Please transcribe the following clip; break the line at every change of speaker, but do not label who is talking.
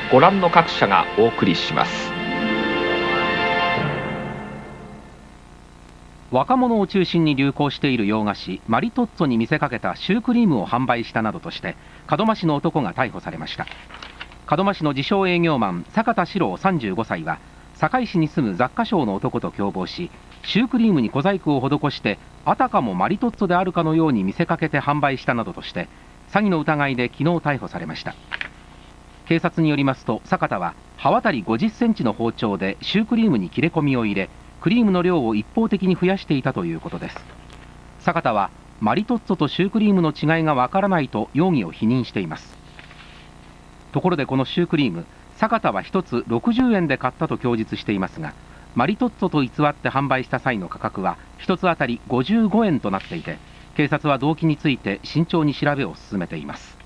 ご覧の各社がお送りします。
若者を中心に流行している洋菓子マリトッツォに見せかけたシュークリームを販売したなどとして門真市の男が逮捕されました。門真市の自称営業マン坂田史郎35歳は堺市に住む雑貨商の男と共謀し、シュークリームに小細工を施してあたかもマリトッツォであるかのように見せかけて販売したなどとして詐欺の疑いで昨日逮捕されました。警察によりますと、坂田は刃渡り50センチの包丁でシュークリームに切れ込みを入れ、クリームの量を一方的に増やしていたということです。坂田はマリトッツォとシュークリームの違いがわからないと容疑を否認しています。ところでこのシュークリーム、坂田は1つ60円で買ったと供述していますが、マリトッツォと偽って販売した際の価格は1つあたり55円となっていて、警察は動機について慎重に調べを進めています。